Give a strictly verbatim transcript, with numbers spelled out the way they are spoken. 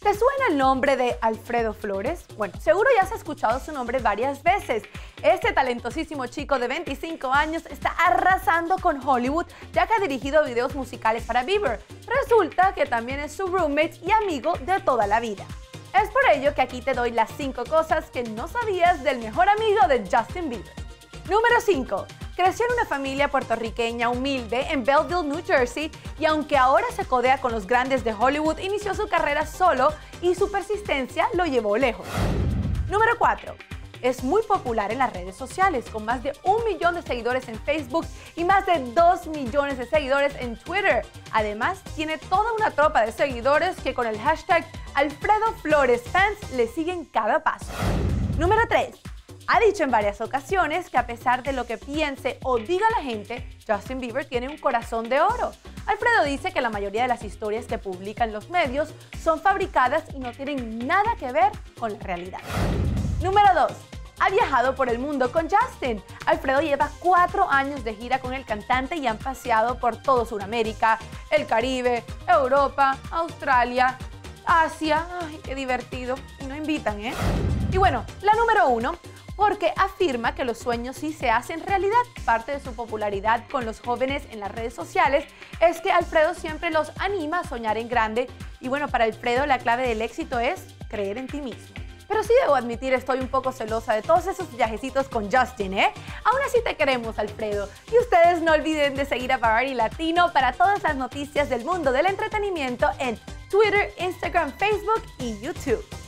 ¿Te suena el nombre de Alfredo Flores? Bueno, seguro ya has escuchado su nombre varias veces. Este talentosísimo chico de veinticinco años está arrasando con Hollywood, ya que ha dirigido videos musicales para Bieber. Resulta que también es su roommate y amigo de toda la vida. Es por ello que aquí te doy las cinco cosas que no sabías del mejor amigo de Justin Bieber. Número cinco. Creció en una familia puertorriqueña humilde en Belleville, New Jersey, y aunque ahora se codea con los grandes de Hollywood, inició su carrera solo y su persistencia lo llevó lejos. Número cuatro. Es muy popular en las redes sociales, con más de un millón de seguidores en Facebook y más de dos millones de seguidores en Twitter. Además, tiene toda una tropa de seguidores que con el hashtag Alfredo Flores Fans le siguen cada paso. Número tres. Ha dicho en varias ocasiones que a pesar de lo que piense o diga la gente, Justin Bieber tiene un corazón de oro. Alfredo dice que la mayoría de las historias que publican los medios son fabricadas y no tienen nada que ver con la realidad. Número dos. Ha viajado por el mundo con Justin. Alfredo lleva cuatro años de gira con el cantante y han paseado por todo Sudamérica, el Caribe, Europa, Australia, Asia. ¡Ay, qué divertido! Y no invitan, ¿eh? Y bueno, la número uno. Porque afirma que los sueños sí se hacen realidad. Parte de su popularidad con los jóvenes en las redes sociales es que Alfredo siempre los anima a soñar en grande. Y bueno, para Alfredo la clave del éxito es creer en ti mismo. Pero sí debo admitir, estoy un poco celosa de todos esos viajecitos con Justin, ¿eh? Aún así te queremos, Alfredo. Y ustedes no olviden de seguir a Variety Latino para todas las noticias del mundo del entretenimiento en Twitter, Instagram, Facebook y YouTube.